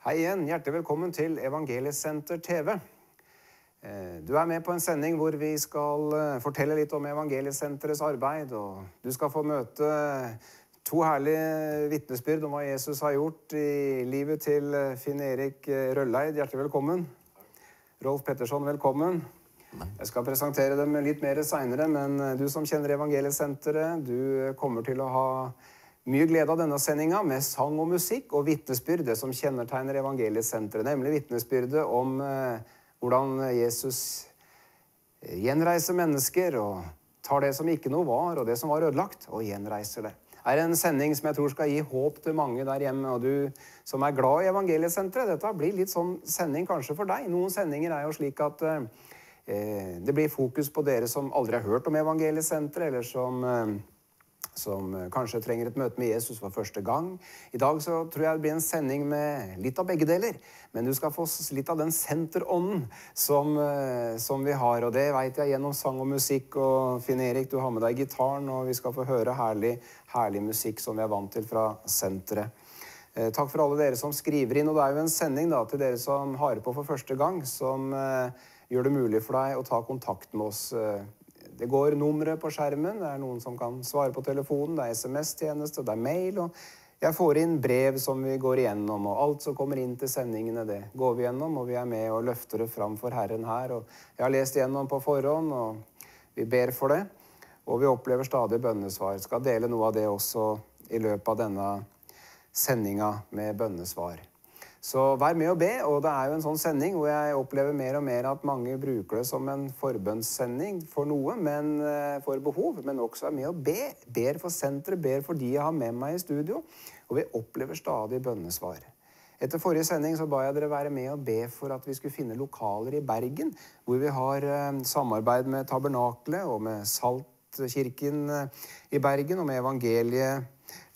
Hei igjen, hjertelig velkommen til Evangeliesenter TV. Du med på en sending hvor vi skal fortelle litt om Evangeliesenterets arbeid, og du skal få møte to herlige vittnesbyrd om hva Jesus har gjort i livet til Finn Erik Rølleid. Hjertelig velkommen. Rolf Pettersson, velkommen. Jeg skal presentere dem litt mer senere, men du som kjenner Evangeliesenteret, du kommer til å ha mye glede av denne sendingen med sang og musikk og vittnesbyrde som kjennetegner Evangeliesenteret, nemlig vittnesbyrde om hvordan Jesus gjenreiser mennesker og tar det som ikke noe var og det som var ødelagt og gjenreiser det. Det en sending som jeg tror skal gi håp til mange der hjemme, og du som glad i Evangeliesenteret, dette blir litt sånn sending kanskje for deg. Noen sendinger jo slik at det blir fokus på dere som aldri har hørt om Evangeliesenteret, eller som kanskje trenger et møte med Jesus for første gang. I dag så tror jeg det blir en sending med litt av begge deler, men du skal få litt av den senterånden som vi har, og det vet jeg gjennom sang og musikk. Og Finn Erik, du har med deg gitaren, og vi skal få høre herlig musikk som vi vant til fra senteret. Takk for alle dere som skriver inn, og det jo en sending da, til dere som har på for første gang, som gjør det mulig for deg å ta kontakt med oss. Det går numre på skjermen, det noen som kan svare på telefonen, det SMS-tjeneste, det mail, og jeg får inn brev som vi går igjennom, og alt som kommer inn til sendingene, det går vi gjennom, og vi med og løfter det fram for Herren her, og jeg har lest igjennom på forhånd, og vi ber for det, og vi opplever stadig bønnesvar. Jeg skal dele noe av det også i løpet av denne sendingen med bønnesvar. Så vær med og be, og det jo en sånn sending hvor jeg opplever mer og mer at mange bruker det som en forbønnssending for noe, men for behov, men også med å be. Ber for senteret, ber for de jeg har med meg i studio, og vi opplever stadig bønnesvar. Etter forrige sending så ba jeg dere være med og be for at vi skulle finne lokaler i Bergen, hvor vi har samarbeid med Tabernaklet og med Saltkirken i Bergen og med evangeliet.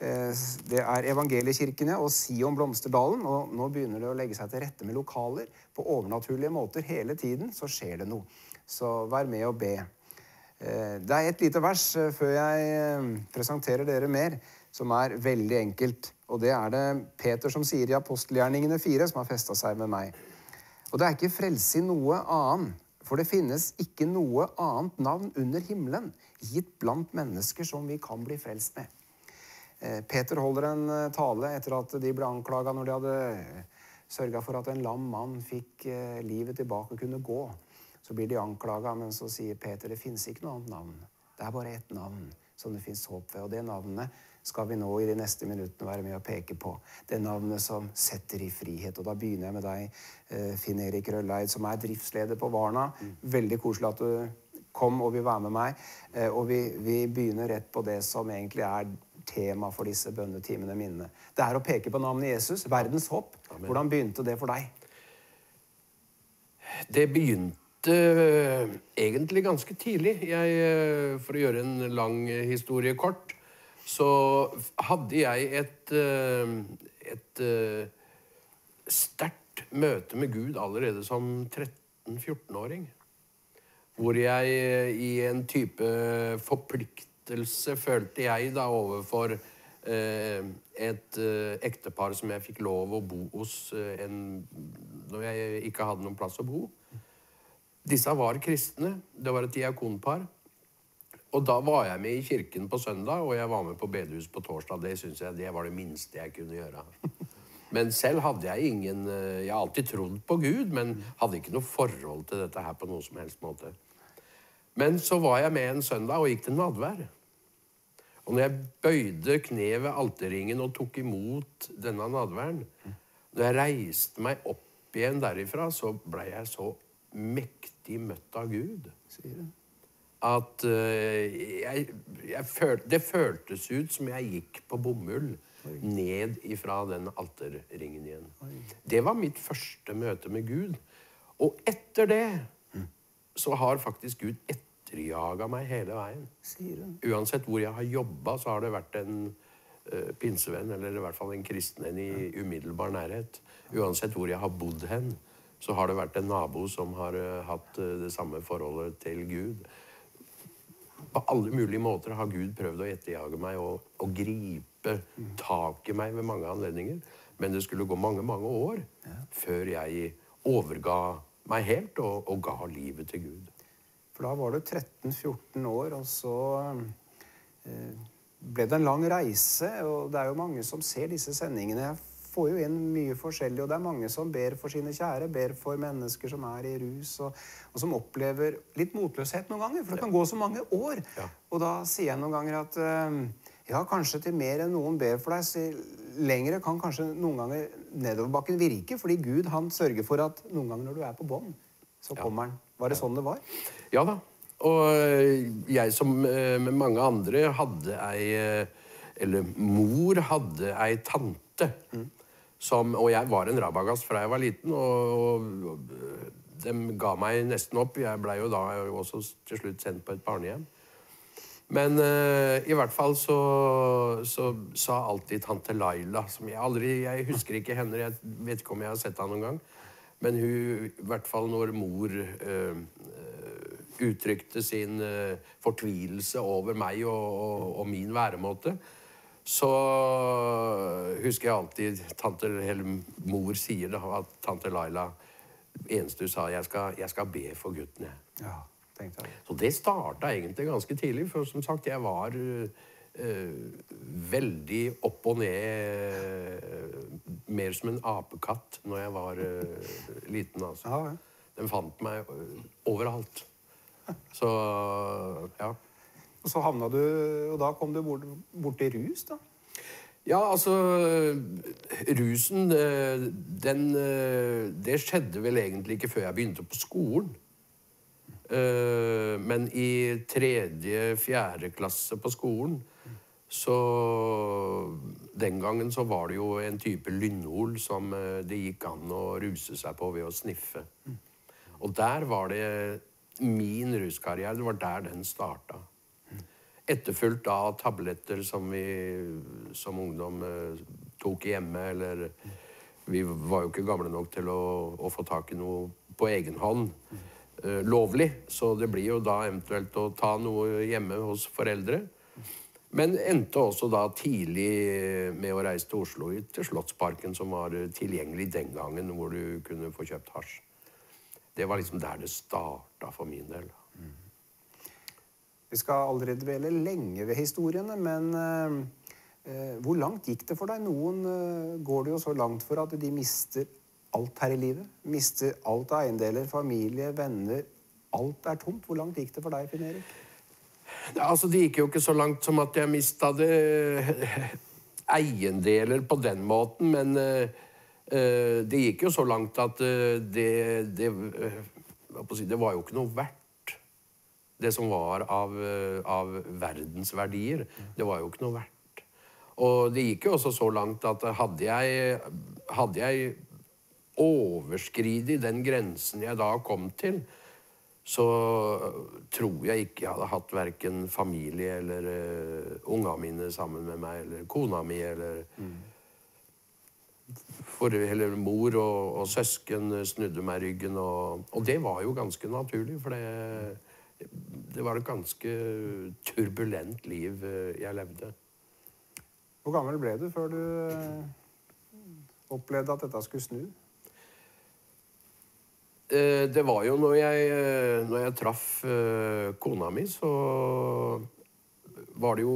Det evangeliekirkene og Sion Blomsterdalen, og nå begynner det å legge seg til rette med lokaler på overnaturlige måter hele tiden, så skjer det noe. Så vær med og be. Det et lite vers før jeg presenterer dere mer, som veldig enkelt, og det det Peter som sier i Apostelgjerningene 4, som har festet seg med meg. Og det ikke frelse i noe annet, for det finnes ikke noe annet navn under himmelen, gitt blant mennesker som vi kan bli frelst med. Peter holder en tale etter at de ble anklaget når de hadde sørget for at en lam mann fikk livet tilbake og kunne gå. Så blir de anklaget, men så sier Peter, det finnes ikke noe annet navn. Det bare ett navn som det finnes håp ved, og det navnet skal vi nå i de neste minuttene være med å peke på. Det navnet som setter i frihet, og da begynner jeg med deg, Finn Erik Rølleid, som driftsleder på Varna. Veldig koselig at du kom og vil være med meg, og vi begynner rett på det som egentlig tema for disse bønnetimene mine. Det å peke på navnet Jesus, verdens håp. Amen. Hvordan begynte det for deg? Det begynte egentlig ganske tidlig. For å gjøre en lang historie kort, så hadde jeg et sterkt møte med Gud allerede som 13-14-åring. Hvor jeg i en type forpliktelse følte jeg da overfor et ektepar som jeg fikk lov å bo hos når jeg ikke hadde noen plass å bo. Disse var kristne, det var et diakonpar, og da var jeg med i kirken på søndag, og jeg var med på bedehus på torsdag. Det synes jeg det var det minste jeg kunne gjøre. Men selv hadde jeg jeg har alltid trodd på Gud, men hadde ikke noe forhold til dette her på noen som helst måte. Men så var jeg med en søndag og gikk til nadvær. Og når jeg bøyde kneet ved alterringen og tok imot denne nadværen, når jeg reiste meg opp igjen derifra, så ble jeg så mektig møtt av Gud. At det føltes ut som jeg gikk på bomull ned ifra den alterringen igjen. Det var mitt første møte med Gud. Og etter det så har faktisk Gud etterjaget meg hele veien. Uansett hvor jeg har jobbet, så har det vært en pinsevenn, eller i hvert fall en kristen i umiddelbar nærhet. Uansett hvor jeg har bodd hen, så har det vært en nabo som har hatt det samme forholdet til Gud. På alle mulige måter har Gud prøvd å etterjage meg og gripe tak i meg ved mange anledninger. Men det skulle gå mange, mange år før jeg overga meg helt og ga livet til Gud. For da var du 13-14 år, og så ble det en lang reise, og det er jo mange som ser disse sendingene. Jeg får jo inn mye forskjellig, og det er mange som ber for sine kjære, ber for mennesker som er i rus, og som opplever litt motløshet noen ganger, for det kan gå så mange år. Ja. Og da sier jeg noen ganger at ja, kanskje til mer enn noen ber for deg, så lengre kan kanskje noen ganger nedoverbakken virke, fordi Gud, han sørger for at noen ganger når du er på bånd, så kommer han. Var det sånn det var? Ja da. Og jeg som med mange andre hadde eller mor hadde ei tante, og jeg var en rabagast fra jeg var liten, og de ga meg nesten opp. Jeg ble jo da også til slutt sendt på et barnehjem. Men i hvert fall så sa alltid tante Laila, som jeg husker ikke henne, jeg vet ikke om jeg har sett henne noen gang, men hun, i hvert fall når mor uttrykte sin fortvilelse over meg og min væremåte, så husker jeg alltid mor sier da, at tante Laila, eneste hun sa, jeg skal be for gutten, jeg. Ja, tenkte jeg. Så det startet egentlig ganske tidlig, for som sagt, jeg var veldig opp og ned, mer som en apekatt når jeg var liten, altså. Ja, ja. Den fant meg overalt. Så, ja. Og så havna du, og da kom du bort i rus, da? Ja, altså, rusen, det skjedde vel egentlig ikke før jeg begynte på skolen. Men i 3.-4. klasse på skolen, så den gangen så var det jo en type lynol som det gikk an å ruse seg på ved å sniffe. Og der var det min ruskarriere, det var der den startet. Etterfulgt av tabletter som vi som ungdom tok hjemme, eller vi var jo ikke gamle nok til å få tak i noe på egen hånd. Lovlig, så det blir jo da eventuelt å ta noe hjemme hos foreldre. Men endte også da tidlig med å reise til Oslo, til Slottsparken, som var tilgjengelig den gangen, hvor du kunne få kjøpt hasj. Det var liksom der det startet for min del. Vi skal aldri dvele lenge ved historiene, men hvor langt gikk det for deg? Noen går det jo så langt for at de mister alt her i livet. Mister alt av eiendeler, familie, venner. Alt er tomt. Hvor langt gikk det for deg, Finn Erik? Altså, det gikk jo ikke så langt som at jeg mistet eiendeler på den måten, men det gikk jo så langt at det var jo ikke noe verdt. Det som var av verdensverdier, det var jo ikke noe verdt. Og det gikk jo også så langt at hadde jeg overskridet den grensen jeg da kom til, så tror jeg ikke jeg hadde hatt hverken familie eller unga mine sammen med meg, eller kona mi, eller mor og søsken snudde meg ryggen, og det var jo ganske naturlig, for det var et ganske turbulent liv jeg levde. Hvor gammel ble du før du opplevde at dette skulle snu? Det var jo når jeg traff kona mi, så var det jo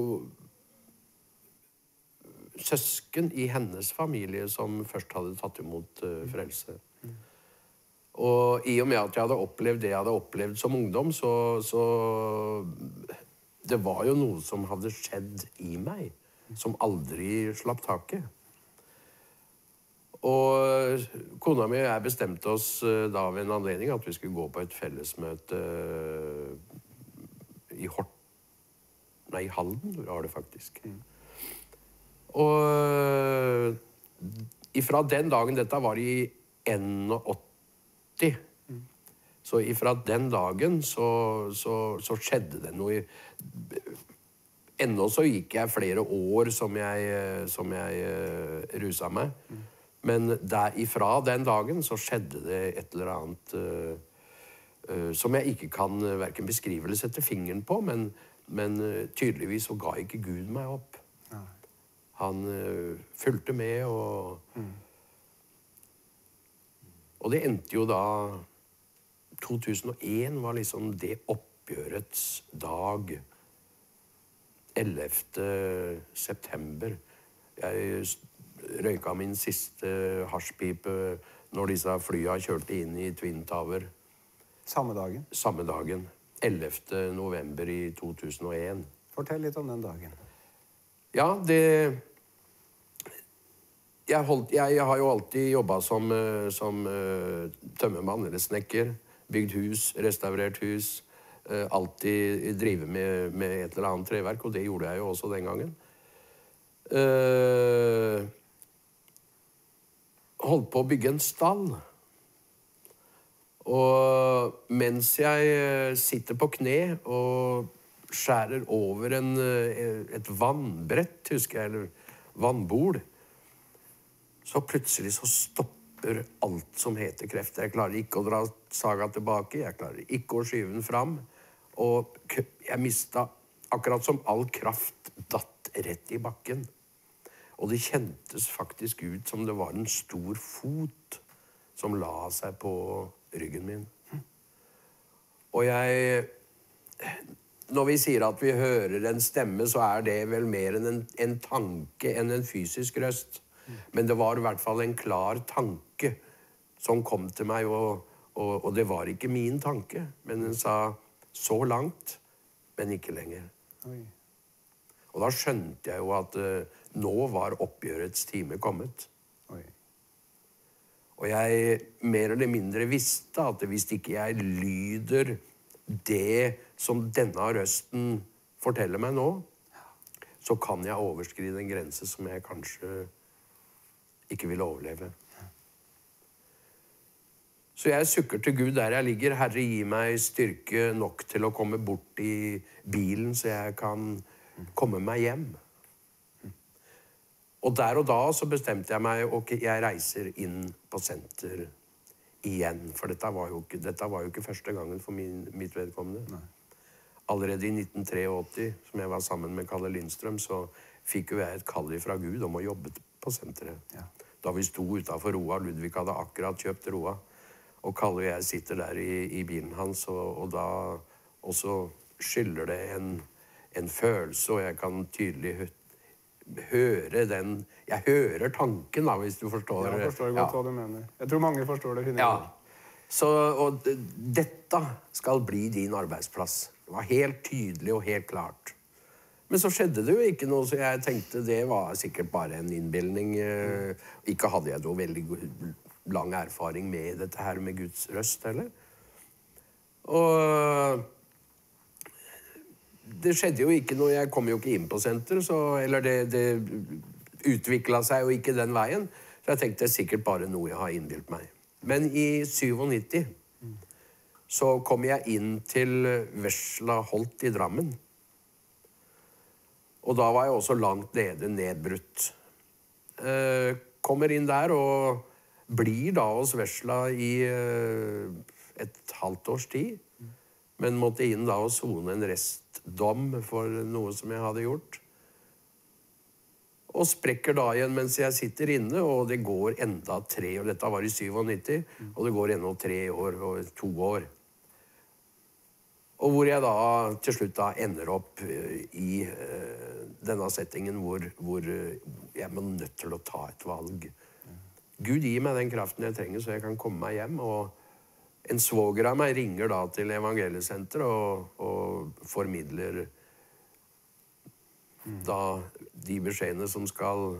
søsken i hennes familie som først hadde tatt imot frelse. Og i og med at jeg hadde opplevd det jeg hadde opplevd som ungdom, så det var jo noe som hadde skjedd i meg, som aldri slapp taket. Og kona mi og jeg bestemte oss da ved en anledning at vi skulle gå på et fellesmøte i Halden, var det faktisk. Og ifra den dagen, dette var i 81, så ifra den dagen så skjedde det noe. Ennå så gikk jeg flere år som jeg rusa meg. Men ifra den dagen så skjedde det et eller annet som jeg ikke kan hverken beskrive eller sette fingeren på, men tydeligvis så ga ikke Gud meg opp. Han fulgte med, og det endte jo da 2001 var liksom det oppgjørets dag. 11. september. Jeg røyka min siste hasjpipe når disse flya kjørte inn i Twin Tower. Samme dagen? Samme dagen. 11. november i 2001. Fortell litt om den dagen. Ja, jeg har jo alltid jobbet som tømmermann eller snekker. Bygd hus, restaurert hus. Alltid drive med et eller annet treverk, og det gjorde jeg jo også den gangen. Holdt på å bygge en stall. Og mens jeg sitter på kne og skjærer over et vannbrett, husker jeg, eller vannbord, så plutselig så stopper alt som heter kreft. Jeg klarer ikke å dra saga tilbake, jeg klarer ikke å skyve den fram, og jeg mistet, akkurat som all kraft, datt rett i bakken. Og det kjentes faktisk ut som det var en stor fot som la seg på ryggen min. Og når vi sier at vi hører en stemme, så er det vel mer en tanke enn en fysisk røst. Men det var i hvert fall en klar tanke som kom til meg, og det var ikke min tanke. Men den sa, så langt, men ikke lenger. Oi. Og da skjønte jeg jo at nå var oppgjørets time kommet. Oi. Og jeg mer eller mindre visste at hvis ikke jeg lyder det som denne røsten forteller meg nå, så kan jeg overskride en grense som jeg kanskje ikke vil overleve. Så jeg sukker til Gud der jeg ligger. Herre, gi meg styrke nok til å komme bort i bilen, så jeg kan komme meg hjem. Og der og da så bestemte jeg meg, ok, jeg reiser inn på senter igjen. For dette var jo ikke første gangen for mitt vedkommende. Nei. Allerede i 1983, som jeg var sammen med Kalle Lindstrøm, så fikk jo jeg et kall fra Gud om å jobbe på senteret. Ja. Da vi sto utenfor Roa, Ludvig hadde akkurat kjøpt Roa, og Kalle og jeg sitter der i bilen hans, og da også skyller det en følelse, og jeg kan tydelig høre den. Jeg hører tanken, da, hvis du forstår. Jeg forstår godt hva du mener. Jeg tror mange forstår det. Ja. Så, og dette skal bli din arbeidsplass. Det var helt tydelig og helt klart. Men så skjedde det jo ikke noe, så jeg tenkte det var sikkert bare en innbildning. Ikke hadde jeg noe veldig lang erfaring med dette her med Guds røst, heller. Og det skjedde jo ikke noe, jeg kom jo ikke inn på senter, eller det utviklet seg jo ikke den veien, så jeg tenkte det er sikkert bare noe jeg har innbilt meg. Men i 97 så kom jeg inn til Vesla Holt i Drammen. Og da var jeg også langt nede, nedbrutt. Kommer inn der og blir da hos Vesla i et halvt års tid, men måtte inn da og sone en restdom for noe som jeg hadde gjort. Og sprekker da igjen mens jeg sitter inne, og det går enda 3 år. Dette var i 97, og det går enda 3 år og 2 år. Og hvor jeg da til slutt da ender opp i denne settingen hvor jeg er nødt til å ta et valg. Gud gir meg den kraften jeg trenger så jeg kan komme meg hjem, og en svoger av meg ringer da til Evangeliesenteret og formidler da de beskjedene som skal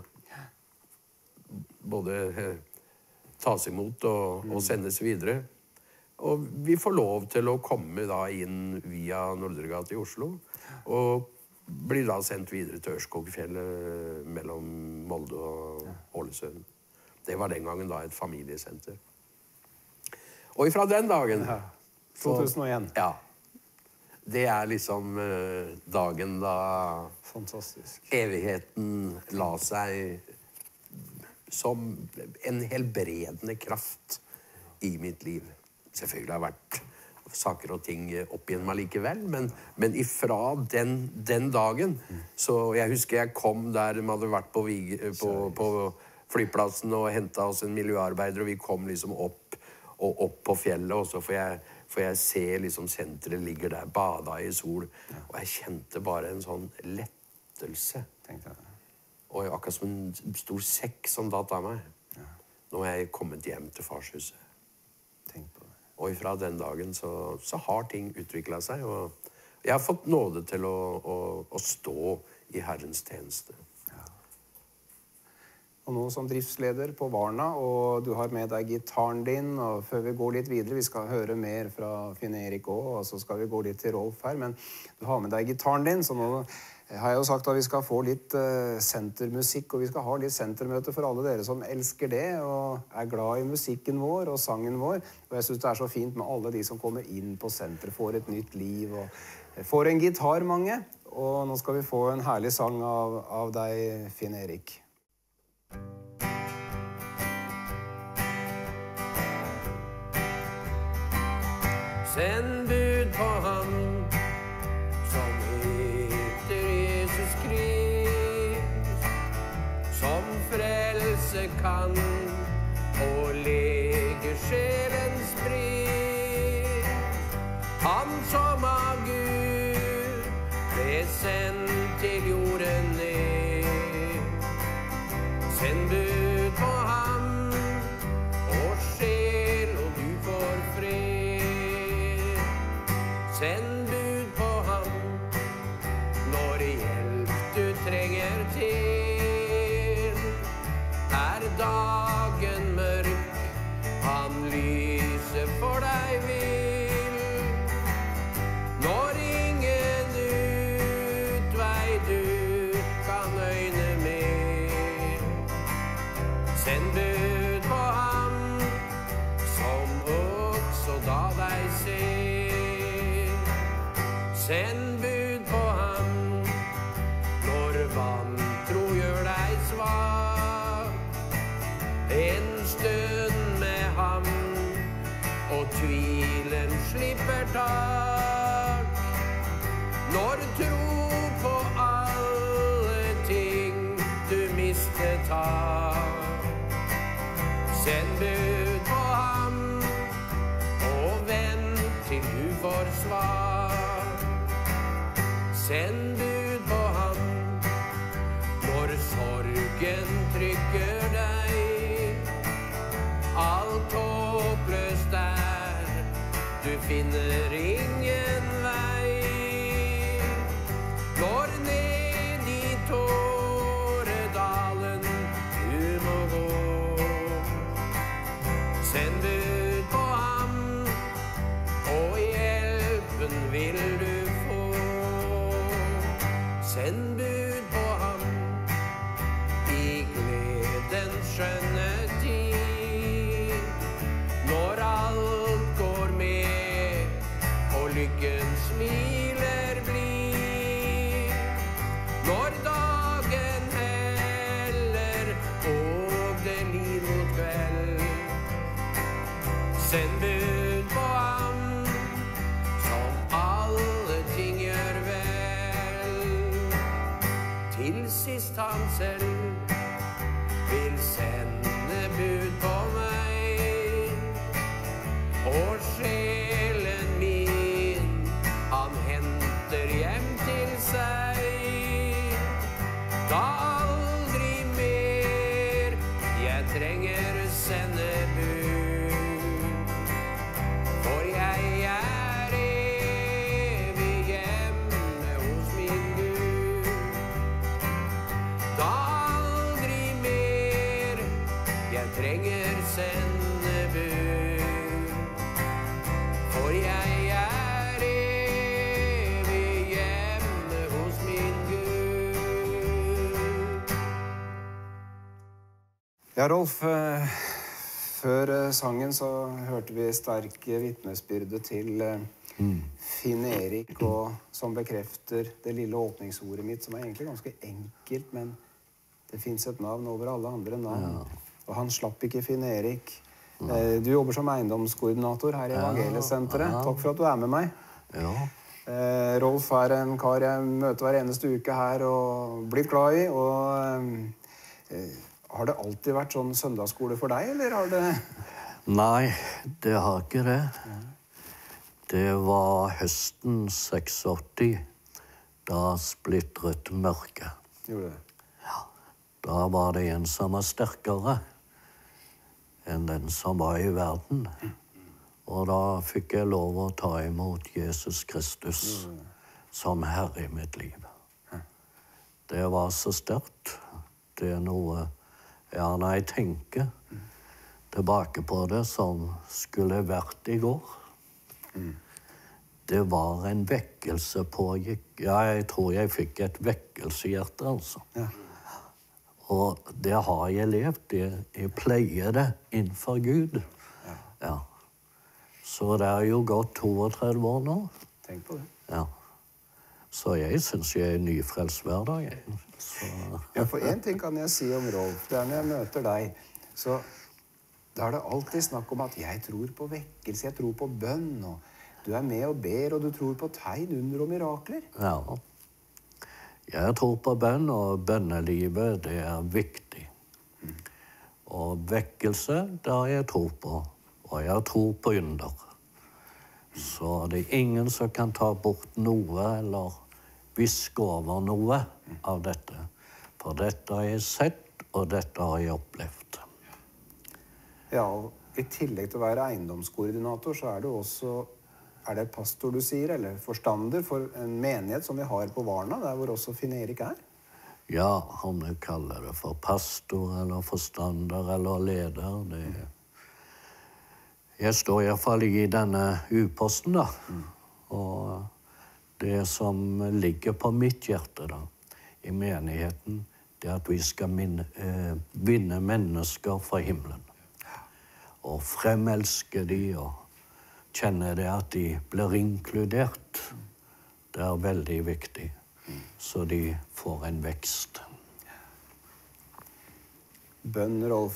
både tas imot og sendes videre. Og vi får lov til å komme da inn via Nordregate i Oslo, og blir da sendt videre til Ørskogfjellet mellom Molde og Ålesund. Det var den gangen da et familiesenter. Og ifra den dagen... Ja. 2001. Ja. Det er liksom dagen da... Fantastisk. Evigheten la seg som en helbredende kraft i mitt liv. Selvfølgelig har det vært saker og ting opp igjen meg likevel, men ifra den dagen, så jeg husker jeg kom der, de hadde vært på flyplassen og hentet oss en miljøarbeider, og vi kom liksom opp på fjellet også, for jeg ser liksom senteret ligger der, bada i sol, og jeg kjente bare en sånn lettelse. Tenkte jeg det. Og akkurat som en stor sekk som datt av meg. Nå har jeg kommet hjem til farshuset. Tenk på det. Og ifra den dagen så har ting utviklet seg, og jeg har fått nåde til å stå i Herrens tjeneste. Og nå som driftsleder på Varna, og du har med deg gitaren din, og før vi går litt videre, vi skal høre mer fra Finn-Erik også, og så skal vi gå litt til Rolf her, men du har med deg gitaren din, så nå har jeg jo sagt at vi skal få litt sentermusikk, og vi skal ha litt sentermøte for alle dere som elsker det, og er glad i musikken vår og sangen vår, og jeg synes det er så fint med alle de som kommer inn på senter, får et nytt liv, og får en gitar, mange, og nå skal vi få en herlig sang av deg, Finn-Erik. Send bud på ham som heter Jesus Krist, som frelse kan og lege sjelens brist. Han som av Gud ble sendt til jorden ned. Send bud på ham og sjel, og du får fred. Send bud på ham når hjelp du trenger til. Er dagen mørk, han lyser for deg vil. Når ingen utvei du kan øyne med. Send bud på ham som også da deg ser. Send bud på ham når vantro gjør deg svak. En stund med ham og tvilen slipper tak. Når tro på alle ting du mister tak. Send bud på ham og vent til du får svar. Send bud på ham når sorgen trykker deg. Alt håpløst er, du finner ingen vei. Når ned i tåredalen du må gå. Send bud på ham, og hjelpen vil du få. Send bud på ham i gledens skjønne tid. Når alt går med, og lykken smiler blid. Når dagen heller, og det liv mot kveld. Send bud på ham, som alle ting gjør vel. Til sist han selv vil sende bud på meg. Og sjelen min han henter hjem til seg. Da aldri mer jeg trenger sende bud. For jeg er evig hjemme hos min Gud. Da aldri mer jeg trenger sende bud. For jeg er evig hjemme hos min Gud. Ja, Rolf, før sangen så hørte vi sterke vitnesbyrde til Finn-Erik, og som bekrefter det lille åpningsordet mitt, som er egentlig ganske enkelt, men det finnes et navn over alle andre navn. Og han slapp ikke Finn-Erik. Du jobber som eiendomskoordinator her i Evangeliesenteret. Takk for at du med meg. Ja. Rolf en kar jeg møter hver eneste uke her og blitt glad i. Og har det alltid vært sånn søndagsskole for deg, eller har det... Nei, det har ikke det. Det var høsten 86, da splitret mørket. Gjorde det? Ja, da var det en som var sterkere enn den som var i verden. Og da fikk jeg lov å ta imot Jesus Kristus som Herre i mitt liv. Det var så sterkt. Det er noe, ja, når jeg tenker tilbake på det som skulle vært i går. Det var en vekkelse pågikk. Ja, jeg tror jeg fikk et vekkelsehjerte, altså. Ja. Og det har jeg levd. Jeg pleier det innenfor Gud. Ja. Så det er jo gått 32 år nå. Tenk på det. Ja. Så jeg synes jeg er nyfrelst hver dag. Så... Ja, for en ting kan jeg si om Rolf. Det når jeg møter deg, så da er det alltid snakk om at jeg tror på vekkelse, jeg tror på bønn, og du med og ber, og du tror på tegn, under og mirakler. Ja. Jeg tror på bønn, og bønnelivet, det er viktig. Og vekkelse, det har jeg tro på. Og jeg tror på under. Så det er ingen som kan ta bort noe, eller viske over noe av dette. For dette har jeg sett, og dette har jeg opplevd. Ja, og i tillegg til å være eiendomskoordinator, så er du også... Er det pastor du sier, eller forstander for en menighet som vi har på Varna, der hvor også Finn-Erik Ja, om du kaller det for pastor, eller forstander, eller leder, det... Jeg står i hvert fall i denne uposten, da. Og det som ligger på mitt hjerte, da, i menigheten, det er at vi skal vinne mennesker fra himmelen. Og fremelske de, og kjenne det at de blir inkludert. Det er veldig viktig, så de får en vekst. Bønn, Rolf.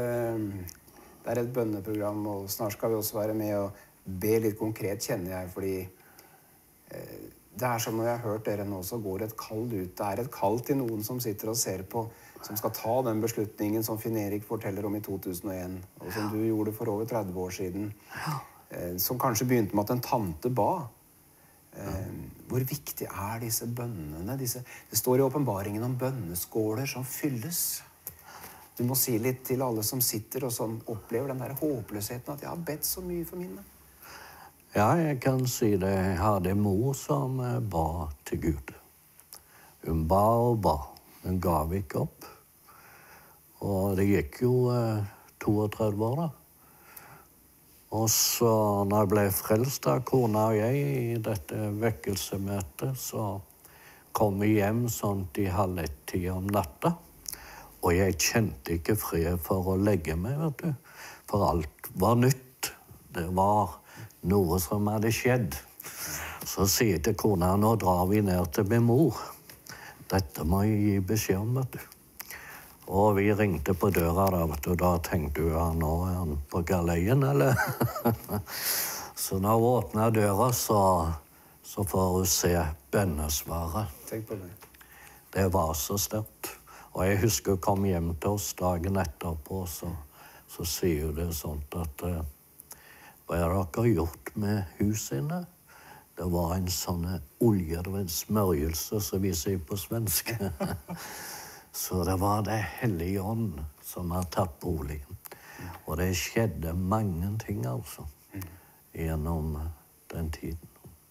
Det er et bønneprogram, og snart skal vi også være med og be litt konkret, kjenner jeg, fordi det er som når jeg har hørt dere nå, så går et kall ut. Det er et kall til noen som sitter og ser på, som skal ta den beslutningen som Finn-Erik forteller om i 2001, og som du gjorde for over 30 år siden. Som kanskje begynte med at en tante ba. Hvor viktig er disse bønnene? Det står i åpenbaringen om bønneskåler som fylles. Du må si litt til alle som sitter og som opplever den der håpløsheten, at jeg har bedt så mye for mine. Ja, jeg kan si det. Jeg hadde en mor som ba til Gud. Hun ba og ba. Hun gav ikke opp. Og det gikk jo 32 år da. Og så når jeg ble frelst av kona og jeg i dette vekkelsemøtet, så kom vi hjem sånn til 00:30 om natta. Og jeg kjente ikke fred for å legge meg, vet du. For alt var nytt. Det var noe som hadde skjedd. Så sier jeg til kona, nå drar vi ned til min mor. Dette må jeg gi beskjed om, vet du. Og vi ringte på døra da, vet du. Da tenkte du, ja, nå er han på galeien, eller? Så når hun åpner døra, så får hun se bønnesvaret. Tenk på det. Det var så sterkt. Og jeg husker hun kom hjem til oss dagen etterpå, så sier hun det sånt at hva er det dere har gjort med huset inne? Det var en sånn olje, det var en smørjelse, som vi sier på svensk. Så det var det hellige ånd som har tatt boligen. Og det skjedde mange ting, altså, gjennom den tiden.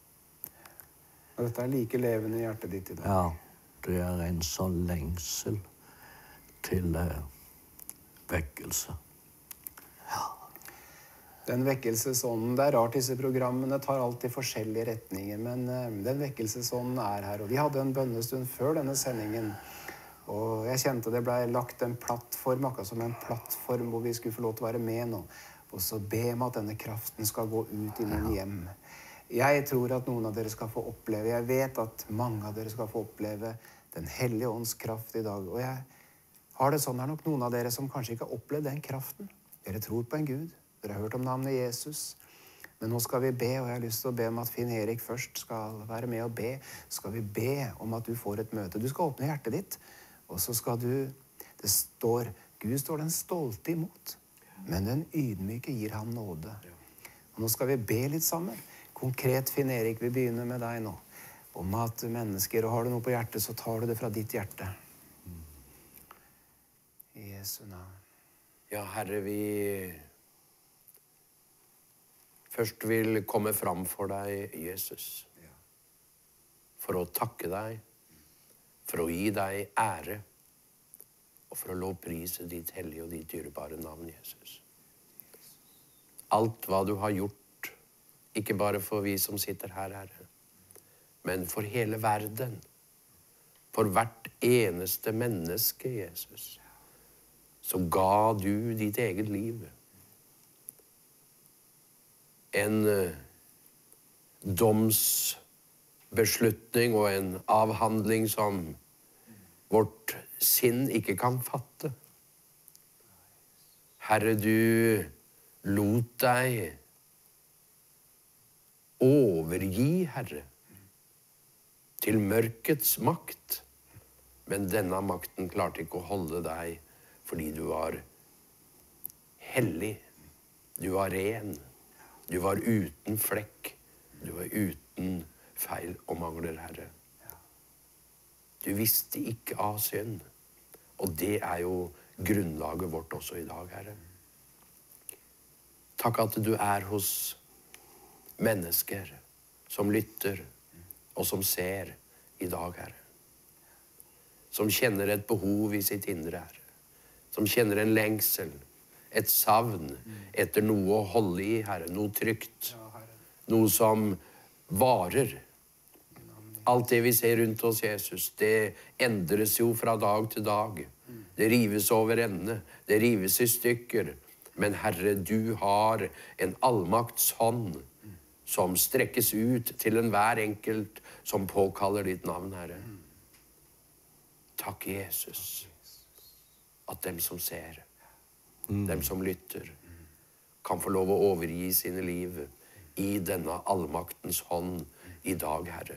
Og dette er like levende i hjertet ditt i dag. Ja, det er en sånn lengsel til vekkelse. Ja. Den vekkelsesånden, det er rart disse programmene tar alltid forskjellige retninger, men den vekkelsesånden er her. Og vi hadde en bønnestund før denne sendingen, og jeg kjente det ble lagt en plattform, akkurat som en plattform hvor vi skulle få lov til å være med nå. Og så be om at denne kraften skal gå ut i noen hjem. Jeg tror at noen av dere skal få oppleve, jeg vet at mange av dere skal få oppleve den hellige ånds kraft i dag. Og jeg har det sånn, er nok noen av dere som kanskje ikke har opplevd den kraften. Dere tror på en Gud, Dere har hørt om navnet Jesus. Men nå skal vi be, og jeg har lyst til å be om at Finn Erik først skal være med og be. Så skal vi be om at du får et møte. Du skal åpne hjertet ditt, og så skal du... Det står, Gud står den stolte imot, men den ydmyke gir han nåde. Og nå skal vi be litt sammen. Konkret, Finn Erik, vi begynner med deg nå. Om at mennesker, og har du noe på hjertet, så tar du det fra ditt hjerte. I Jesu navn. Ja, Herre, vi først vil komme fram for deg, Jesus. For å takke deg, for å gi deg ære, og for å lovprise ditt hellige og ditt dyrebare navn, Jesus. Alt hva du har gjort, ikke bare for vi som sitter her, Herre, men for hele verden, for hvert eneste menneske, Jesus, så ga du ditt eget liv. En domsbeslutning og en avhandling som vårt sinn ikke kan fatte. Herre, du lot deg overgi, Herre, til mørkets makt. Men denne makten klarte ikke å holde deg, fordi du var hellig, du var ren, du var uten flekk, du var uten feil og mangler, Herre. Du visste ikke av synd, og det er jo grunnlaget vårt også i dag, Herre. Takk at du er hos mennesker som lytter og som ser i dag, Herre. Som kjenner et behov i sitt indre, Herre. Som kjenner en lengsel, et savn etter noe å holde i, Herre. Noe trygt, noe som varer. Alt det vi ser rundt oss, Jesus, det endres jo fra dag til dag. Det rives over ende, det rives i stykker. Men Herre, du har en allmaktshånd som strekkes ut til enhver enkelt som påkaller ditt navn, Herre. Takk, Jesus, at dem som ser, dem som lytter, kan få lov å overgi sine liv i denne allmaktens hånd i dag, Herre.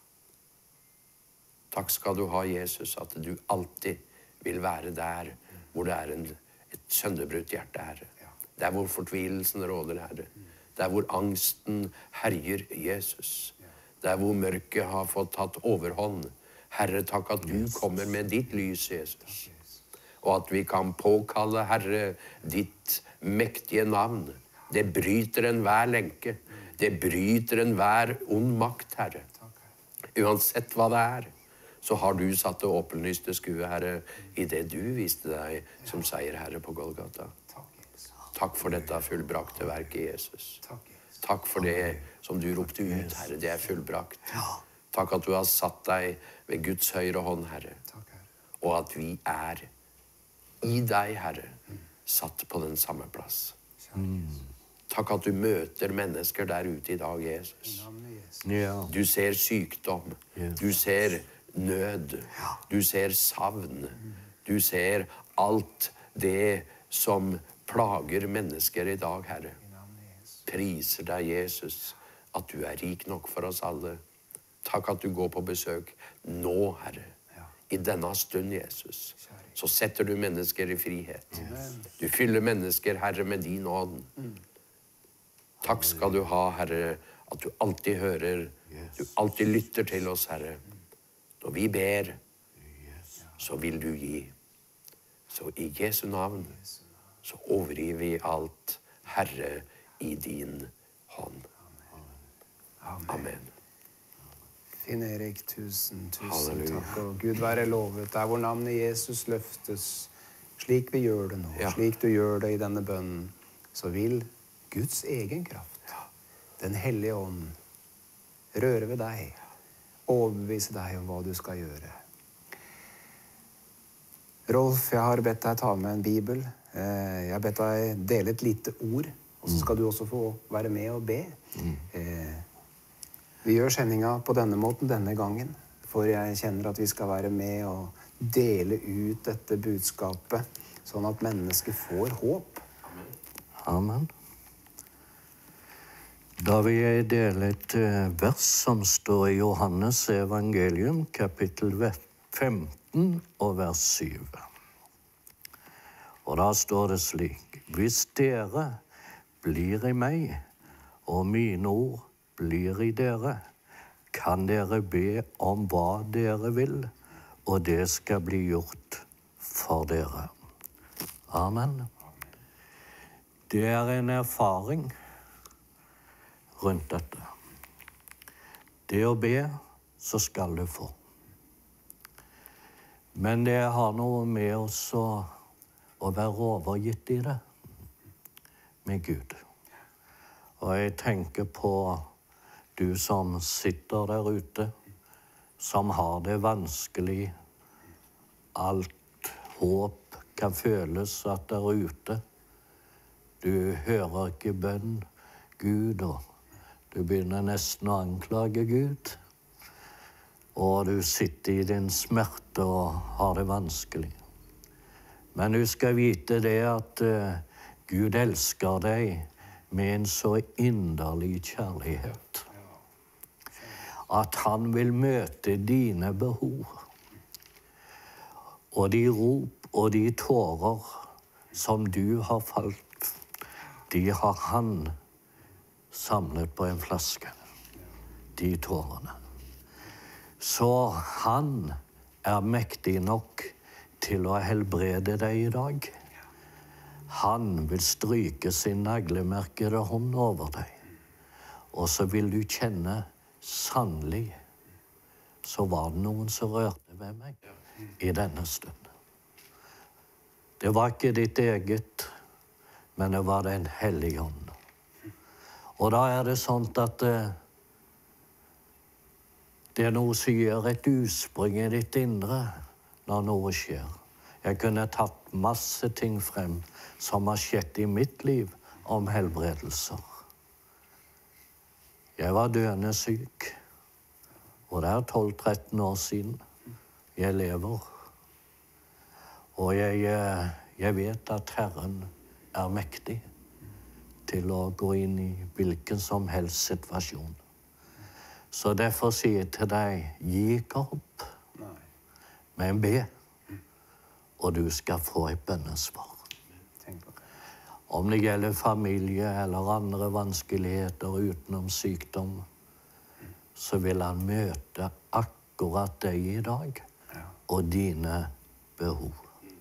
Takk skal du ha, Jesus, at du alltid vil være der hvor det er et sønderbrutt hjerte, Herre. Der hvor fortvilelsen råder, Herre. Der hvor angsten herjer, Jesus. Der hvor mørket har fått tatt overhånd. Herre, takk at du kommer med ditt lys, Jesus. Og at vi kan påkalle, Herre, ditt mektige navn. Det bryter enhver lenke. Det bryter enhver ond makt, Herre. Uansett hva det er, så har du satt det åpenlyst til skue, Herre, i det du viste deg som seier, Herre, på Golgata. Takk for dette fullbrakte verket, Jesus. Takk for det som du ropte ut, Herre, det er fullbrakt. Takk at du har satt deg ved Guds høyre hånd, Herre. Og at vi er i deg, Herre, satt på den samme plass. Takk at du møter mennesker der ute i dag, Jesus. Du ser sykdom, du ser nød, du ser savn, du ser alt det som plager mennesker i dag, Herre. Priser deg, Jesus, at du er rik nok for oss alle. Takk at du går på besøk nå, Herre. I denne stund, Jesus, så setter du mennesker i frihet. Du fyller mennesker, Herre, med din ånd. Takk skal du ha, Herre, at du alltid hører, du alltid lytter til oss, Herre. Når vi ber, så vil du gi. Så i Jesu navn, så overgir vi alt, Herre, i din hånd. Amen. Finn Erik, tusen Halleluja. takk. Og Gud være lovet. Der hvor navnet Jesus løftes, slik vi gjør det nå, slik du gjør det i denne bønnen, så vil Guds egen kraft, den hellige ånd, røre ved deg, overbevise deg om hva du skal gjøre. Rolf, jeg har bedt deg ta med en bibel. Jeg har bedt deg dele et lite ord, og så skal du også få være med og be. Vi gjør sendinga på denne måten denne gangen, for jeg kjenner at vi skal være med og dele ut dette budskapet, sånn at mennesker får håp. Amen. Da vil jeg dele et vers som står i Johannes evangelium, kapittel 15 og vers 7. Og da står det slik: Hvis dere blir i meg, og mine ord blir i dere, kan dere be om hva dere vil, og det skal bli gjort for dere. Amen. Det er en erfaring rundt dette. Det å be, så skal du få. Men det har noe med oss å være overgitt i det med Gud. Og jeg tenker på du som sitter der ute, som har det vanskelig. Alt håp kan føles at der ute. Du hører ikke bønn, Gud, og du begynner nesten å anklage Gud. Og du sitter i din smerte og har det vanskelig. Men du skal vite det at Gud elsker deg med en så inderlig kjærlighet. At han vil møte dine behov. Og de rop og de tårer som du har falt, de har han samlet på en flaske. De tårene. Så han er mektig nok til å helbrede deg i dag. Han vil stryke sin naglemerkede hånd over deg. Og så vil du kjenne sannelig, så var det noen som rørte ved meg i denne stund. Det var ikke ditt eget, men det var Den hellige ånd. Og da er det sånn at det er noe som gjør et utspring i ditt indre når noe skjer. Jeg kunne tatt masse ting frem som har skjedd i mitt liv om helbredelser. Jeg var døende syk, og det er 12-13 år siden. Jeg lever. Og jeg vet at Herren er mektig til å gå inn i hvilken som helst situasjon. Så derfor sier jeg til deg, gi ikke opp, men be, og du skal få et bønnesvar. Om det gjelder familie eller andre vanskeligheter utenom sykdom, så vil han møte akkurat deg i dag, og dine behov.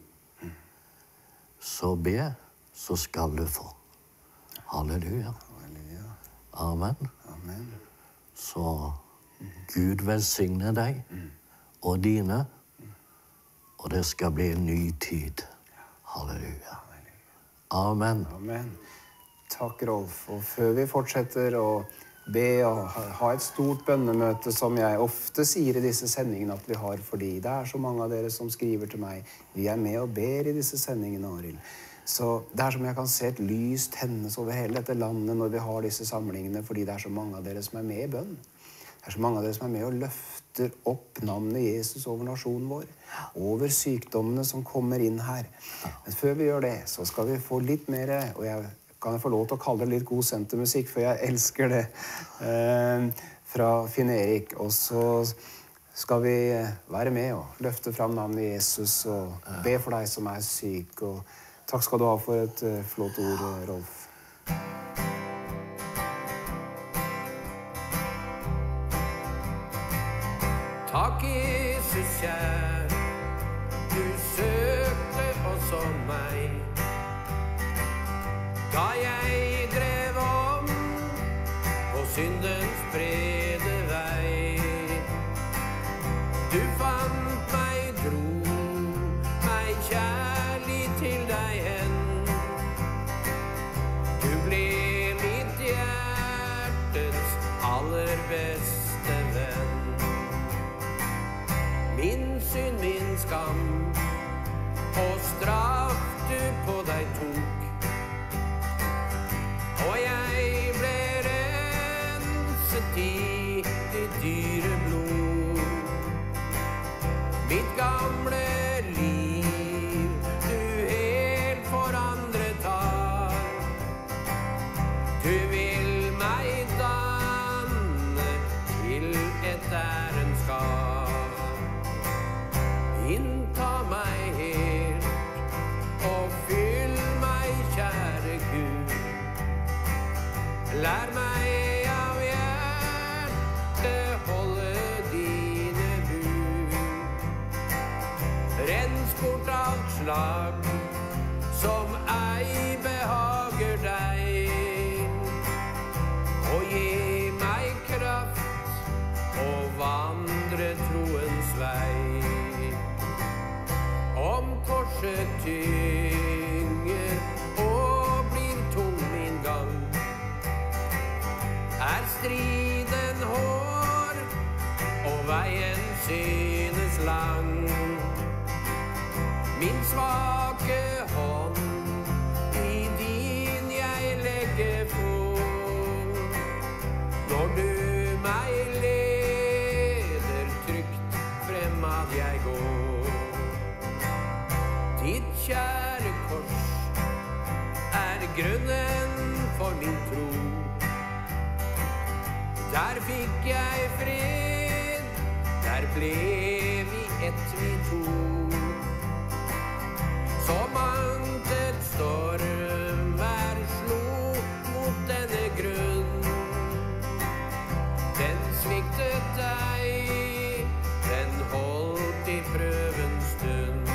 Så be, så skal du få. Halleluja. Amen. Amen. Så Gud velsigne deg og dine, og det skal bli en ny tid. Halleluja. Amen. Amen. Takk, Rolf. Og før vi fortsetter å be og ha et stort bønnemøte, som jeg ofte sier i disse sendingene at vi har, fordi det er så mange av dere som skriver til meg, vi er med og ber i disse sendingene, Arild. Så det er som jeg kan se et lys tennes over hele dette landet når vi har disse samlingene, fordi det er så mange av dere som er med i bønn. Det er så mange av dere som er med og løfter opp navnet Jesus over nasjonen vår, over sykdommene som kommer inn her. Men før vi gjør det, så skal vi få litt mer, og kan jeg få lov til å kalle det litt god sentermusikk, for jeg elsker det, fra Finn Erik. Og så skal vi være med og løfte fram navnet Jesus og be for deg som er syk. Og takk skal du ha for et flott ord, Rolf. Takk, Jesus kjær, du søkte også meg. Da jeg drev om på syndens brede vei. Du fant meg, dro meg kjærlig til deg hen. Du ble mitt hjertets aller beste venn. Min synd, min skam, og straff du på deg tok. Og jeg ble renset i ditt dyre blod. Mitt gamle liv du helt forandret har. Du vil meg et ærenskap. Innta meg helt og fyll meg, kjære Gud. Lær meg av hjertet holde dine bud. Rens bort alt slag som ei behager deg, og gi meg kraft å vandre troens vei. Om korset tynger og blir tung min gang, striden hår og veien synes lang. Min svake hånd i din jeg legger for, når du meg leder trygt fremad jeg går. Ditt kjære kors grunnen for min tro. Der fikk jeg fred, der ble vi ett vi to. Så mangt stormvær slo mot denne grunn. Den sviktet deg, den holdt i prøvens stund.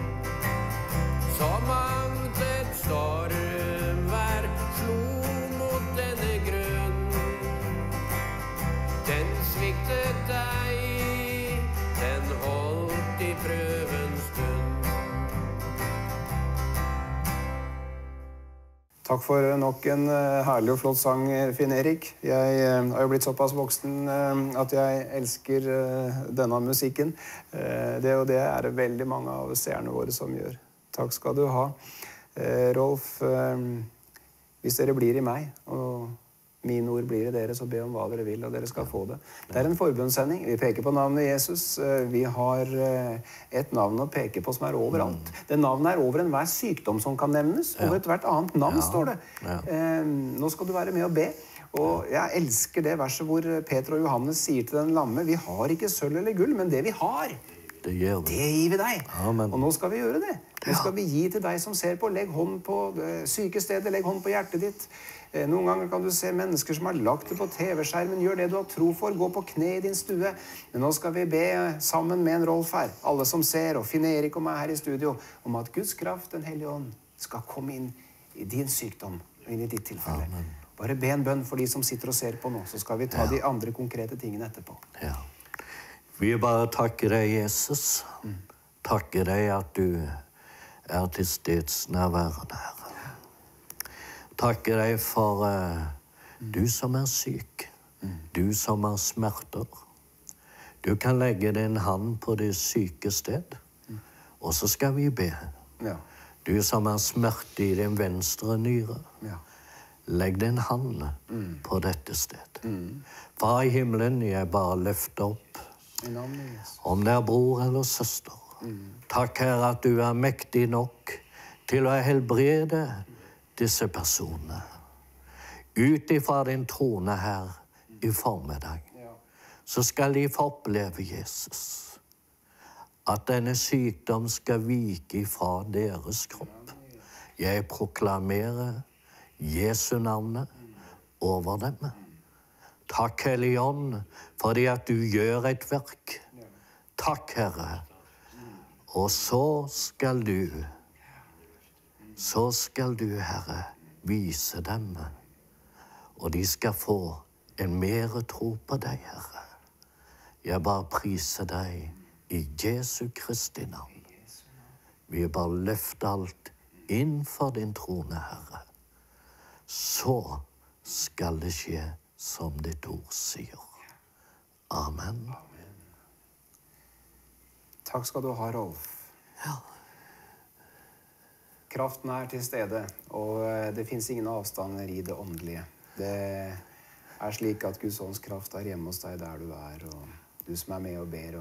Så mangt stormvær slo mot denne grunn. Den sviktet deg, den holdt i prøvens stund. Takk for nok en herlig og flott sang, Finn Erik. Jeg har jo blitt såpass voksen at jeg elsker denne musikken. Det og det er det veldig mange av seerne våre som gjør. Takk skal du ha. Rolf, hvis dere blir i meg, og mine ord blir i dere, så be om hva dere vil, og dere skal få det. Det er en forbundssending. Vi peker på navnet Jesus. Vi har et navn å peke på som er overalt. Det navnet er over enhver sykdom som kan nevnes. Over et hvert annet navn står det. Nå skal du være med og be. Og jeg elsker det verset hvor Peter og Johannes sier til den lamme, vi har ikke sølv eller gull, men det vi har, det gir vi deg. Amen. Og nå skal vi gjøre det. Nå skal vi gi til deg som ser på. Legg hånd på sykestedet, legg hånd på hjertet ditt. Noen ganger kan du se mennesker som har lagt det på TV-skjermen. Gjør det du har tro for. Gå på kne i din stue. Men nå skal vi be sammen med en Rolf her. Alle som ser, og Finn Erik og meg her i studio, om at Guds kraft, den hellige ånd, skal komme inn i din sykdom, og inn i ditt tilfelle. Amen. Bare be en bønn for de som sitter og ser på nå, så skal vi ta de andre konkrete tingene etterpå. Ja. Vi bare takker deg, Jesus. Takker deg at du er til steds nærværende her. Takker deg for du som er syk, du som har smerter. Du kan legge din hand på det syke sted, og så skal vi be. Ja. Du som har smerte i din venstre nyre, legg din hand på dette sted. Far i himmelen, jeg bare løfter opp, om det er bror eller søster. Takk, Herre, at du er mektig nok til å helbrede disse personene. Ut ifra din trone her i formiddag, så skal de få oppleve Jesus. At denne sykdom skal vike ifra deres kropp. Jeg proklamerer Jesu navnet over dem. Takk, Hellige Ånd, fordi at du gjør et verk. Takk, Herre. Og så skal du, Herre, vise dem, og de skal få en mer tro på deg, Herre. Jeg bare priser deg i Jesu Kristi navn. Vi bare løfter alt innenfor din trone, Herre. Så skal det skje som ditt ord sier. Amen. Takk skal du ha, Rolf. Ja. Kraften er til stede, og det finnes ingen avstander i det åndelige. Det er slik at Guds ånds kraft er hjemme hos deg der du er, og du som er med og ber.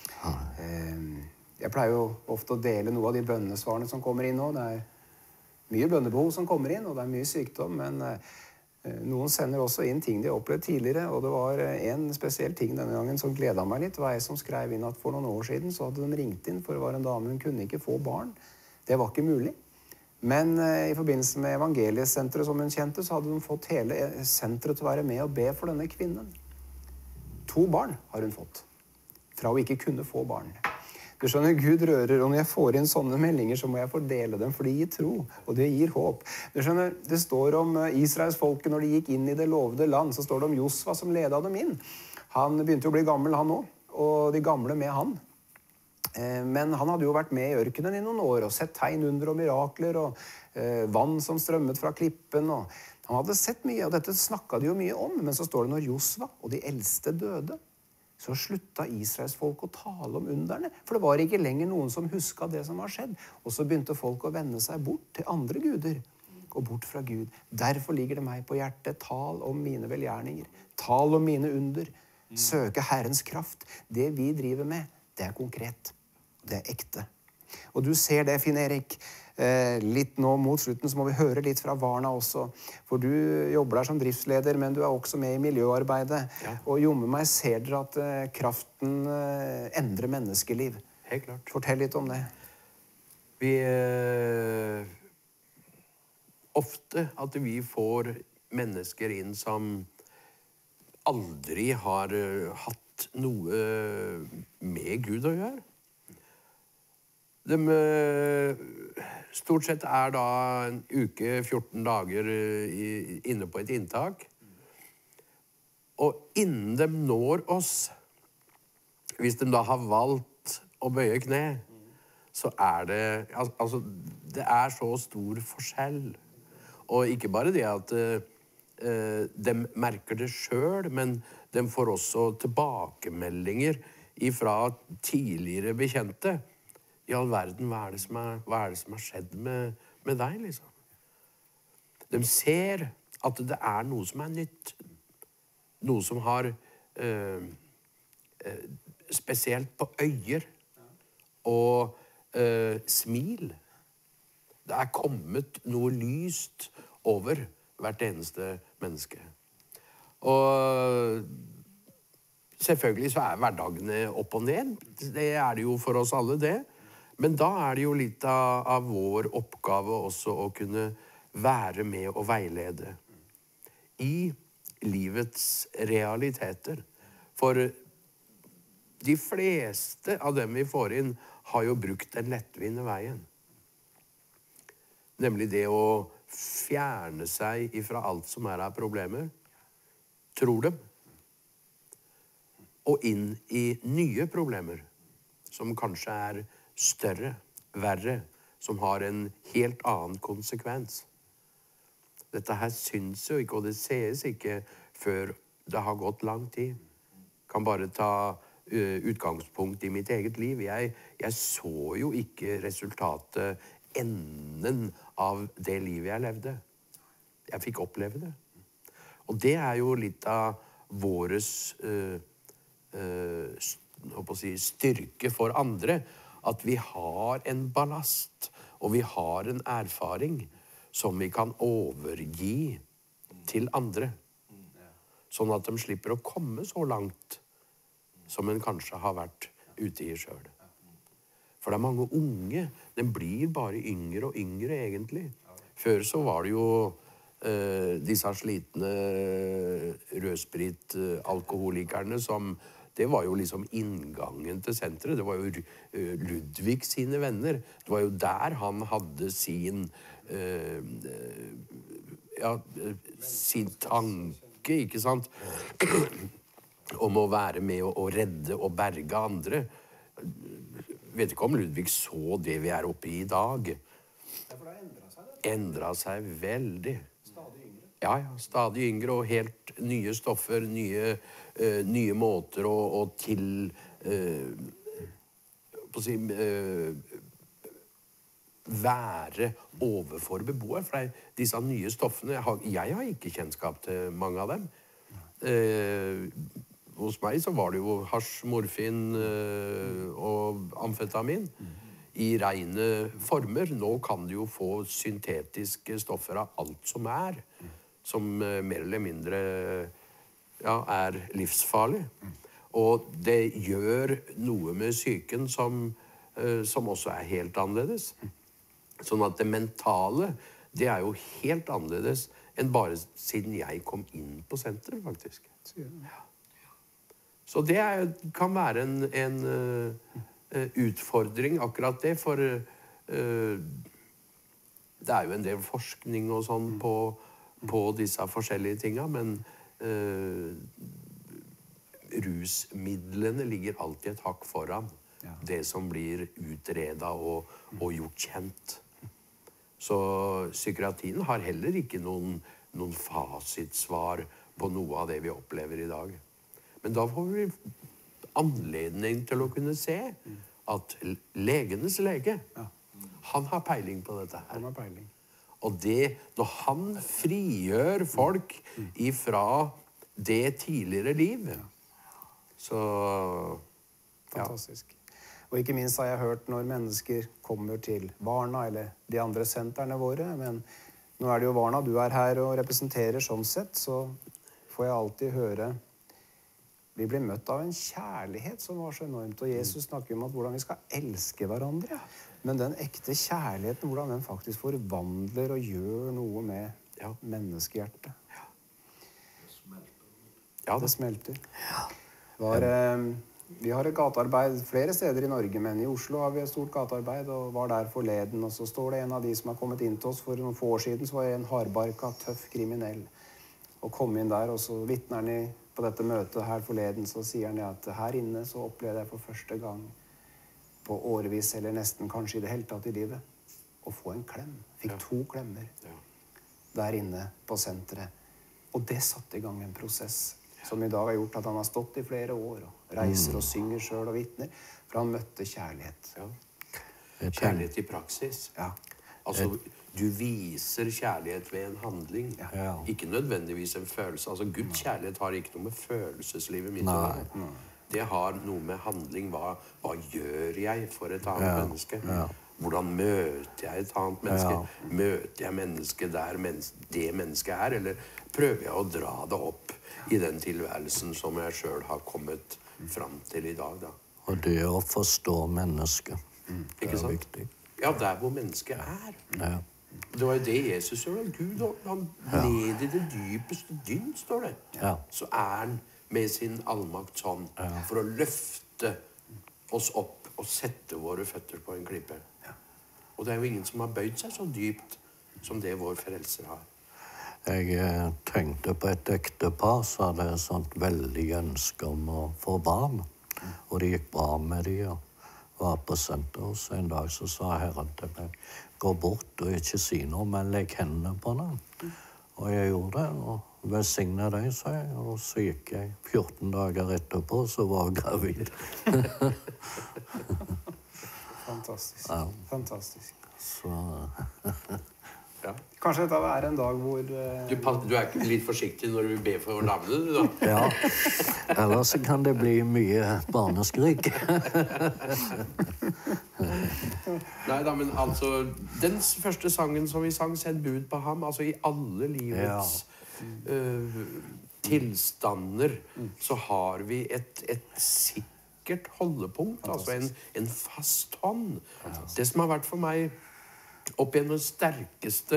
Jeg pleier jo ofte å dele noe av de bønnesvarene som kommer inn nå. Det er mye bønnebehov som kommer inn, og det er mye sykdom, men Noen sender også inn ting de har opplevd tidligere, og det var en spesiell ting denne gangen som gledet meg litt. Det var jeg som skrev inn at for noen år siden så hadde de ringt inn, for det var en dame, hun kunne ikke få barn. Det var ikke mulig. Men i forbindelse med evangeliesenteret som hun kjente, så hadde hun fått hele senteret til å være med og be for denne kvinnen. 2 barn har hun fått, fra å ikke kunne få barn. Du skjønner, Gud rører, og når jeg får inn sånne meldinger, så må jeg fordele dem, for det gir tro, og det gir håp. Du skjønner, det står om Israels folke når de gikk inn i det lovede land, så står det om Josva som ledet dem inn. Han begynte å bli gammel, han også, og de gamle med han. Men han hadde jo vært med i ørkenen i noen år, og sett tegn, under og mirakler, og vann som strømmet fra klippen, og han hadde sett mye, og dette snakket de jo mye om, men så står det når Josva og de eldste døde, så slutta Israels folk å tale om underne, for det var ikke lenger noen som husket det som var skjedd. Og så begynte folk å vende seg bort til andre guder, og bort fra Gud. Derfor ligger det meg på hjertet, tal om mine velgjerninger, tal om mine under, søke Herrens kraft. Det vi driver med, det er konkret, det er ekte. Og du ser det, Finn Erik, litt nå mot slutten så må vi høre litt fra Varna også, for du jobber der som driftsleder, men du er også med i miljøarbeidet, og jomme meg ser dere at kraften endrer menneskeliv. Helt klart. Fortell litt om det. Vi ofte at vi får mennesker inn som aldri har hatt noe med Gud å gjøre. De stort sett er da en uke, 14 dager inne på et inntak. Og innen de når oss, hvis de da har valgt å bøye kne, så er det, altså, det er så stor forskjell. Og ikke bare det at de merker det selv, men de får også tilbakemeldinger fra tidligere bekjente. I all verden, hva er det som har skjedd med deg, liksom? De ser at det er noe som er nytt. Noe som har spesielt på øyer og smil. Det er kommet noe lyst over hvert eneste menneske. Og selvfølgelig så er hverdagene opp og ned. Det er det jo for oss alle, det. Men da er det jo litt av vår oppgave også å kunne være med og veilede i livets realiteter. For de fleste av dem vi får inn har jo brukt den lettvinte veien. Nemlig det å fjerne seg ifra alt som er av problemer, tror dem, og inn i nye problemer, som kanskje er større, verre, som har en helt annen konsekvens. Dette her syns jo ikke, og det ses ikke før det har gått lang tid. Kan bare ta utgangspunkt i mitt eget liv. Jeg så jo ikke resultatet, enden av det livet jeg levde. Jeg fikk oppleve det. Og det er jo litt av våres styrke for andre, at vi har en ballast, og vi har en erfaring som vi kan overgi til andre, sånn at de slipper å komme så langt som en kanskje har vært ute i selv. For det er mange unge, de blir bare yngre og yngre egentlig. Før så var det jo disse slitne rødsprit-alkoholikerne som det var jo liksom inngangen til senteret. Det var jo Ludvig sine venner. Det var jo der han hadde sin sin tanke, ikke sant? Om å være med å redde og berge andre. Jeg vet ikke om Ludvig så det vi er oppe i dag. For det har endret seg, det. Endret seg veldig. Stadig yngre. Ja, stadig yngre og helt nye stoffer, nye måter å være overfor beboer. For disse nye stoffene, jeg har ikke kjennskap til mange av dem. Hos meg så var det jo hasj, morfin og amfetamin i rene former. Nå kan du jo få syntetiske stoffer av alt som er. som mer eller mindre ja, er livsfarlig. Og det gjør noe med psyken som også er helt annerledes. Sånn at det mentale, det er jo helt annerledes enn bare siden jeg kom inn på senter, faktisk. Ja. Så det kan være en utfordring, akkurat det, for det er jo en del forskning og sånn på disse forskjellige tingene, men rusmidlene ligger alltid et hakk foran det som blir utredet og gjort kjent. Så psykiatrien har heller ikke noen fasitsvar på noe av det vi opplever i dag. Men da får vi anledning til å kunne se at legenes lege, han har peiling på dette her. Han har peiling. Og det, når han frigjør folk ifra det tidligere liv, så fantastisk. Og ikke minst har jeg hørt når mennesker kommer til Varna eller de andre sentrene våre, men nå er det jo Varna du er her og representerer sånn sett, så får jeg alltid høre vi blir møtt av en kjærlighet som var så enormt, og Jesus snakker om at hvordan vi skal elske hverandre. Men den ekte kjærligheten, hvordan den faktisk forvandler og gjør noe med menneskehjertet. Ja, det smelter. Vi har et gatearbeid flere steder i Norge, men i Oslo har vi et stort gatearbeid, og var der forleden, og så står det en av de som har kommet inn til oss for noen få år siden, så var det en hardbarka, tøff kriminell, og kom inn der, og så vittner han på dette møtet her forleden, så sier han at her inne så opplevde jeg for første gang på årevis, eller nesten kanskje i det hele tatt i livet, å få en klem. Fikk 2 klemmer der inne på senteret. Og det satte i gang en prosess som i dag har gjort at han har stått i flere år og reiser og synger selv og vittner, for han møtte kjærlighet. Kjærlighet i praksis. Altså, du viser kjærlighet ved en handling. Ikke nødvendigvis en følelse. Altså, Guds kjærlighet har ikke noe med følelseslivet mitt å gjøre. Det har noe med handling. Hva gjør jeg for et annet menneske? Hvordan møter jeg et annet menneske? Møter jeg mennesket der det mennesket er? Eller prøver jeg å dra det opp i den tilværelsen som jeg selv har kommet fram til i dag, da? Og det å forstå mennesket, det er viktig. Ja, der hvor mennesket er. Det var jo det Jesus gjør. Gud, han ned i det dypeste dyn, står det. Så er han med sin allmakt sånn for å løfte oss opp og sette våre føtter på en klippe. Og det er jo ingen som har bøyd seg så dypt som det vår frelser har. Jeg tenkte på et ektepar som hadde et sånt veldig ønske om å få barn. Og det gikk bra med de og var på senter. Så en dag så sa Herren til meg, gå bort og ikke si noe, men legg hendene på dem. Og jeg gjorde det, og velsigne deg, sa jeg. Og så gikk jeg 14 dager etterpå, så var jeg gravid. Fantastisk. Fantastisk. Så... Kanskje dette er en dag hvor... Du er ikke litt forsiktig når du ber for navnet, du da? Ja, ellers kan det bli mye barneskrik. Nei da, men altså, den første sangen som vi sang, Send bud på ham, altså i alle livets tilstander, så har vi et sikkert holdepunkt, altså en fast hånd. Det som har vært for meg opp igjen det sterkeste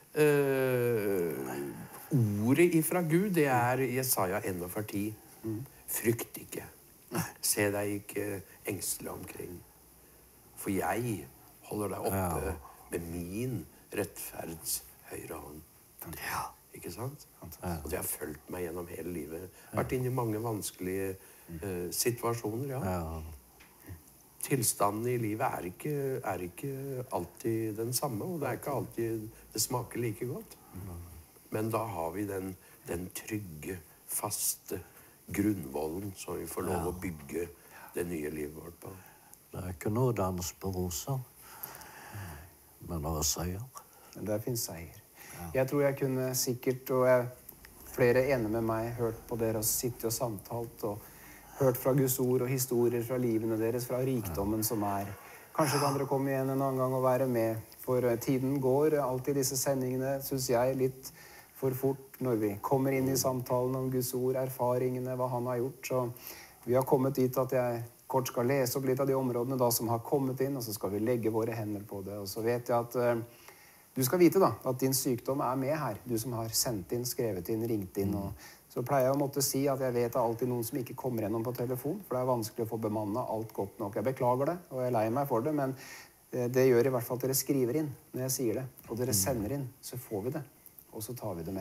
ordet ifra Gud, det er Jesaja 41:10. Frykt ikke. Se deg ikke engstelig omkring. For jeg holder deg oppe med min rettferds høyre hånd. Ikke sant? Og det har fulgt meg gjennom hele livet. Vært inne i mange vanskelige situasjoner, Tilstanden i livet er ikke alltid den samme, og det er ikke alltid det smaker like godt. Men da har vi den trygge, faste grunnvollen som vi får lov å bygge det nye livet vårt på. Det er ikke noe dans på rosa, men det er seier. Det finnes seier. Jeg tror jeg kunne sikkert, og flere enige med meg, hørt på dere og sitte og samtalt og hørt fra Guds ord og historier fra livene deres, fra rikdommen som er. Kanskje kan dere komme igjen en annen gang og være med, for tiden går alltid disse sendingene, synes jeg, litt for fort. når vi kommer inn i samtalen om Guds ord, erfaringene, hva han har gjort. Så vi har kommet dit at jeg kort skal lese opp litt av de områdene da som har kommet inn, og så skal vi legge våre hender på det. Og så vet jeg at du skal vite da, at din sykdom er med her. Du som har sendt inn, skrevet inn, ringt inn. Og så pleier jeg å måtte si at jeg vet det er alltid noen som ikke kommer gjennom på telefon, for det er vanskelig å få bemannet alt godt nok. Jeg beklager det, og jeg er lei meg for det, men det gjør i hvert fall at dere skriver inn når jeg sier det, og dere sender inn, så får vi det, og så tar vi det med.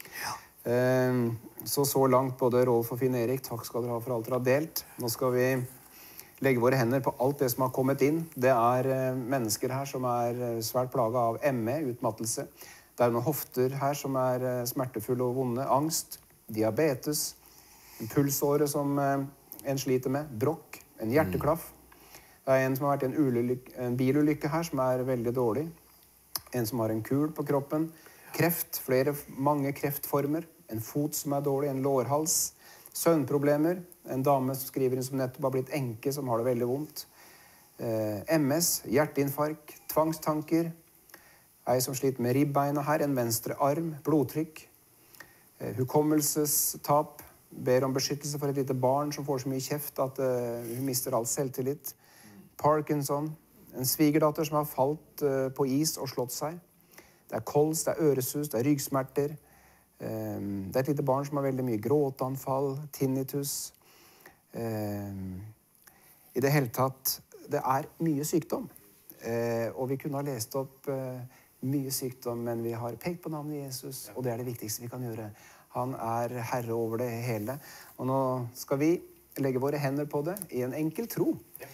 Så langt både Rolf og Finn Erik, takk skal dere ha for alt dere har delt. Nå skal vi legge våre hender på alt det som har kommet inn. Det er mennesker her som er svært plaget av ME, utmattelse. Det er noen hofter her som er smertefulle og vonde, angst, diabetes, en pulsåre som en sliter med, brokk, en hjerteklaff. Det er en som har vært i en bilulykke her som er veldig dårlig. En som har en kul på kroppen. Kreft, mange kreftformer. En fot som er dårlig, en lårhals. Søvnproblemer. En dame som skriver inn som nettopp har blitt enke, som har det veldig vondt. MS, hjerteinfarkt, tvangstanker. Ei som sliter med ribbeina her, en venstre arm, blodtrykk. Hukommelsestap. Ber om beskyttelse for et lite barn som får så mye kjeft at hun mister all selvtillit. Parkinson, en svigerdatter som har falt på is og slått seg. Det er kols, det er øresus, det er ryggsmerter. Det er et lite barn som har veldig mye gråtanfall, tinnitus. I det hele tatt, det er mye sykdom. Og vi kunne ha lest opp mye sykdom, men vi har pekt på navnet Jesus, og det er det viktigste vi kan gjøre. Han er herre over det hele. Og nå skal vi legge våre hender på det i en enkel tro.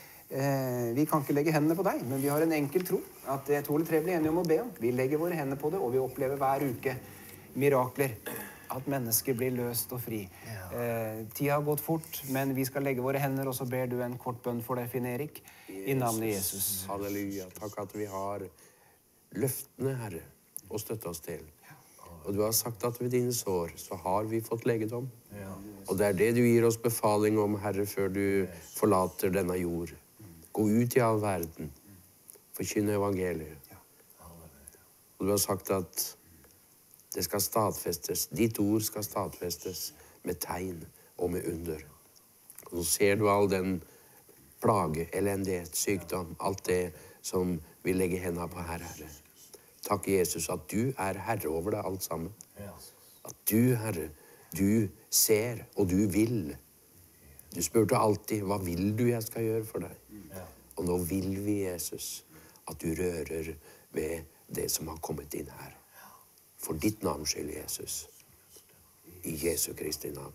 Vi kan ikke legge hendene på deg, men vi har en enkel tro. At 2 eller 3 blir enige om å be om. Vi legger våre hender på det, og vi opplever hver uke mirakler. At mennesker blir løst og fri. Tida har gått fort, men vi skal legge våre hender, og så ber du en kort bønn for deg, Finn Erik, i navnet Jesus. Halleluja. Takk at vi har løftene, Herre, å støtte oss til. Og du har sagt at ved dine sår så har vi fått legedom. Og det er det du gir oss befaling om, Herre, før du forlater denne jord. Gå ut i all verden. Forkynne evangeliet. Og du har sagt at det skal stadfestes. Ditt ord skal stadfestes med tegn og med under. Og så ser du all den plage, elendighet, sykdom, alt det som vi legger hendene på her, Herre. Takk, Jesus, at du er herre over det alt sammen. At du, Herre, du ser og du vil. Du spurte alltid, hva vil du jeg skal gjøre for deg? Og nå vil vi, Jesus, at du rører ved det som har kommet inn her. For ditt navns skyld, Jesus. I Jesu Kristi navn.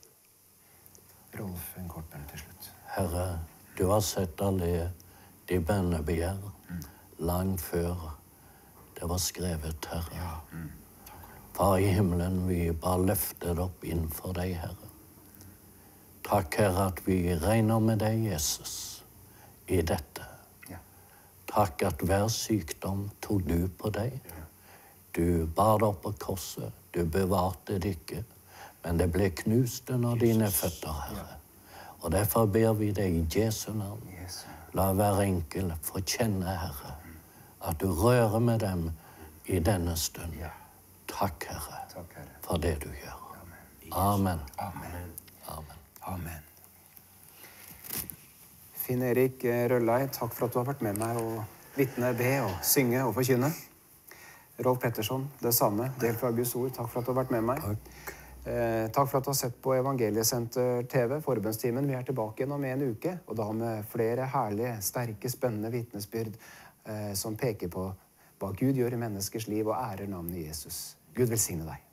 Rolf, en kort bønn til slutt. Herre, du har sett alle de bønnebegjær langt før det var skrevet, Herre. Far i himmelen, vi bare løfter det opp innenfor deg, Herre. Takk, Herre, at vi regner med deg, Jesus, i dette. Takk at hver sykdom tog du på deg. Du bar det opp på korset, du bevarte det ikke, men det ble knust under dine føtter, Herre. Og derfor ber vi deg i Jesu navn. La hver enkel få kjenne, Herre, at du rører med dem i denne stund. Takk, Herre, for det du gjør. Amen. Amen. Amen. Amen. Finn Erik Røllei, takk for at du har vært med meg og vitne, be og synge og forkynne. Rolf Pettersson, det samme, del fra Guds ord. Takk for at du har vært med meg. Takk for at du har sett på Evangeliesenter TV, forbønnstimen. Vi er tilbake igjen om en uke, og da med flere herlige, sterke, spennende vitnesbyrd som peker på hva Gud gjør i menneskers liv og ærer navnet Jesus. Gud velsigne deg.